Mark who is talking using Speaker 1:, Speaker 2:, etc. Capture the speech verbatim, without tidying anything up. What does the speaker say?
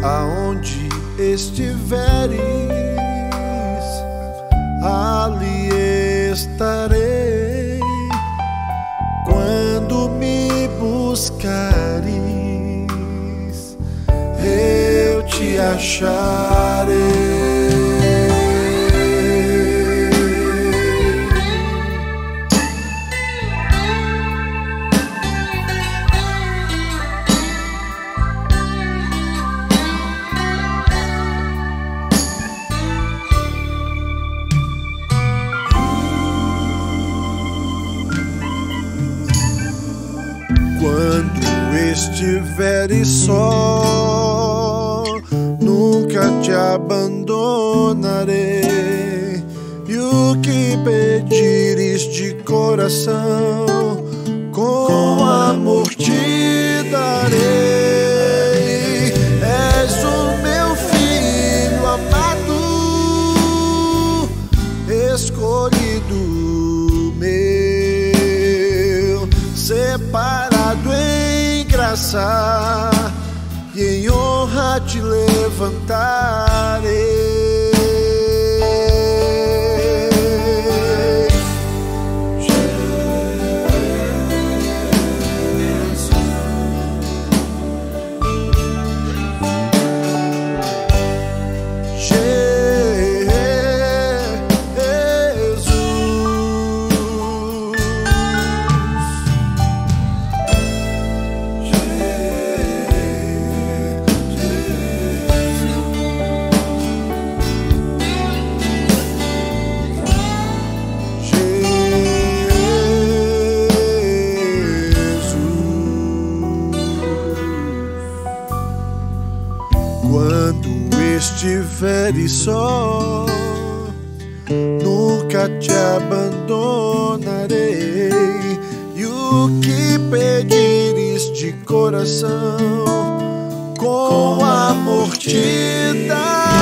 Speaker 1: aonde estiveres, ali estarei. Quando me buscares, eu te acharei. Quando estiveres só, nunca te abandonarei. E o que pedires de coração, com amor te darei. És o meu filho amado, escolhido meu, separado em graça, e em honra te levantarei. Quando estiveres só, nunca te abandonarei. E o que pedires de coração, com amor te darei.